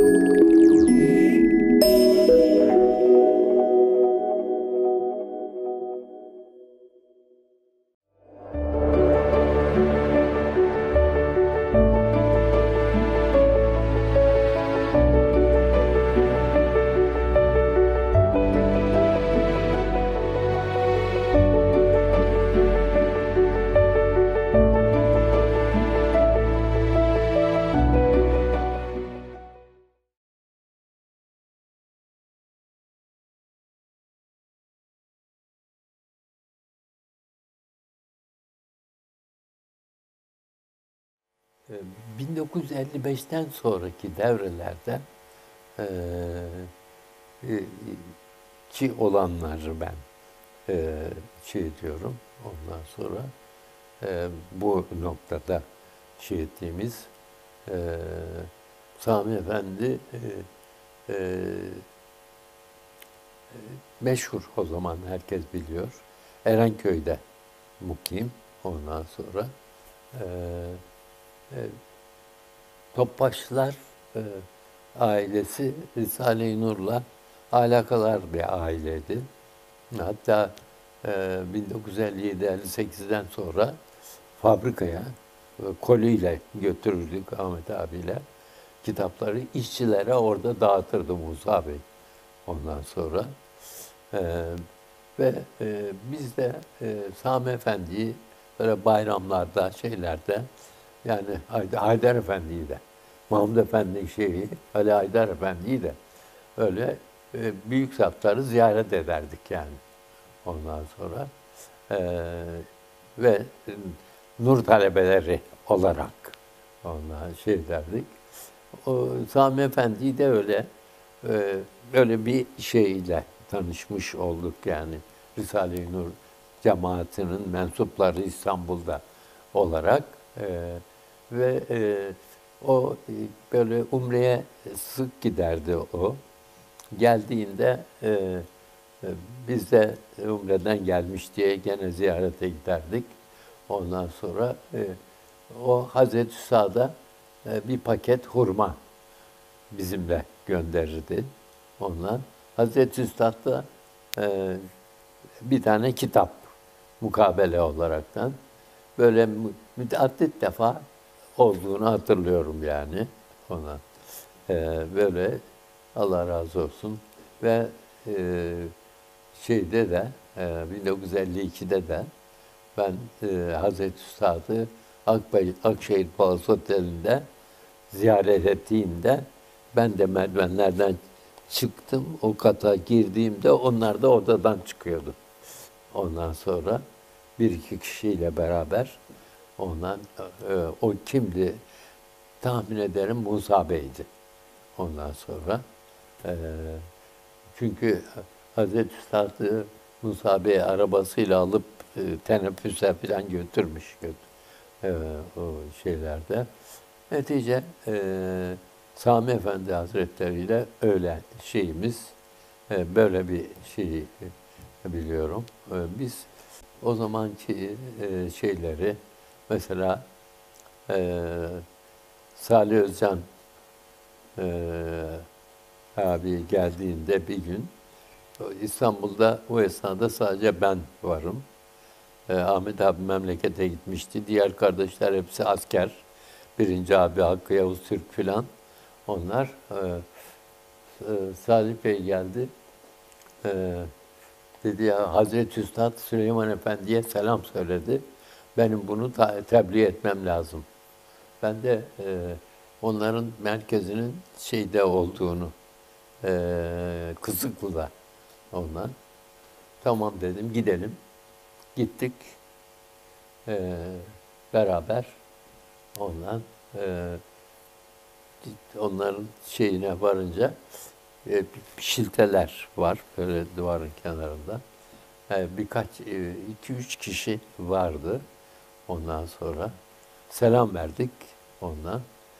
Ee, 1955'ten sonraki devrelerde e, e, ki olanları ben şey diyorum. Ondan sonra bu noktada şey ettiğimiz Sami Efendi e, meşhur, o zaman herkes biliyor. Erenköy'de mukim. Ondan sonra e, e, Topbaşlılar ailesi Risale-i Nur'la alakalar bir aileydi. Hatta 1957-58'den sonra fabrikaya koliyle götürürdük Ahmet abiyle. Kitapları işçilere orada dağıtırdı Musa Bey ondan sonra. E, ve biz de Sami Efendi'yi böyle bayramlarda, şeylerde, yani Haydar Efendi'yi de, Mahmud Efendi şeyi, Ali Haydar Efendi'yi de öyle büyük zatları ziyaret ederdik yani ondan sonra. Ve nur talebeleri olarak ondan şey derdik. O Sami Efendi'yi de öyle bir şeyle tanışmış olduk yani. Risale-i Nur cemaatinin mensupları İstanbul'da olarak ve o böyle Umre'ye sık giderdi o. Geldiğinde biz de Umre'den gelmiş diye gene ziyarete giderdik. Ondan sonra o Hazreti Üstad'a bir paket hurma bizimle gönderirdi. Ondan Hazreti Üstad da bir tane kitap mukabele olaraktan böyle müteaddit defa olduğunu hatırlıyorum yani ona. Böyle Allah razı olsun ve şeyde de 1952'de de ben Hazreti Üstad'ı Akşehir Palası Oteli'nde ziyaret ettiğinde ben de merdivenlerden çıktım. O kata girdiğimde onlar da odadan çıkıyordu. Ondan sonra bir iki kişiyle beraber ondan o kimdi? Tahmin ederim Musa Bey'di. Ondan sonra çünkü Hazreti Üstad'ı Musa Bey arabasıyla alıp teneffüse falan götürmüş o şeylerde. Netice Sami Efendi Hazretleri ile öyle şeyimiz, böyle bir şeyi biliyorum. Biz o zamanki şeyleri, mesela Salih Özcan abi geldiğinde bir gün, İstanbul'da o esnada sadece ben varım. Ahmet abi memlekete gitmişti. Diğer kardeşler hepsi asker. Birinci abi Hakkı Yavuz Türk filan. Onlar Salih Bey geldi. Dedi ya, Hazreti Üstad Süleyman Efendi'ye selam söyledi. Benim bunu tebliğ etmem lazım. Ben de onların merkezinin şeyde olduğunu, Kızıklı'da ondan. Tamam dedim, gidelim. Gittik beraber ondan. Onların şeyine varınca şilteler var böyle duvarın kenarında. Birkaç, iki üç kişi vardı. Ondan sonra selam verdik ondan.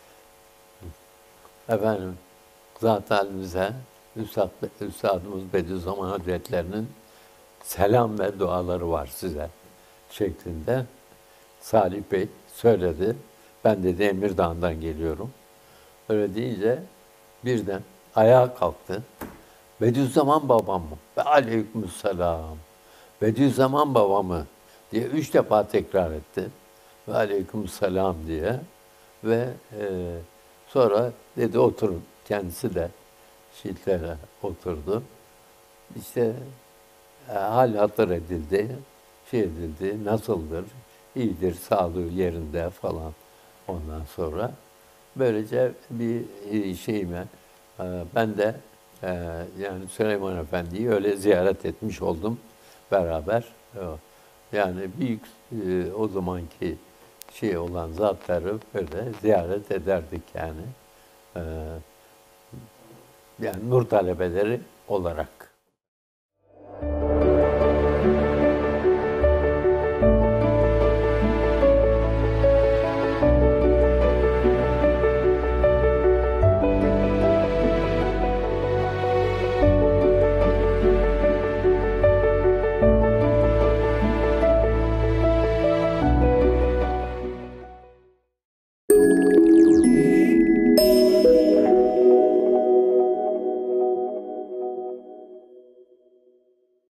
Efendim, zat halimize Üstadımız Bediüzzaman Hazretlerinin selam ve duaları var size şeklinde Salih Bey söyledi. Ben de Emirdağ'dan geliyorum. Öyle deyince birden ayağa kalktı. Bediüzzaman babam mı? Ve aleykümselam. Bediüzzaman babamı diye 3 defa tekrar etti. Ve aleykümselam diye. Ve sonra dedi oturun. Kendisi de şiltere oturdu. İşte hal hatır edildi. Şey edildi. Nasıldır? İyidir, sağlığı yerinde falan. Ondan sonra böylece bir şeyime ben de yani Süleyman Efendi'yi öyle ziyaret etmiş oldum beraber. Yani büyük o zamanki şey olan zatları böyle ziyaret ederdik yani. E, Yani nur talebeleri olarak.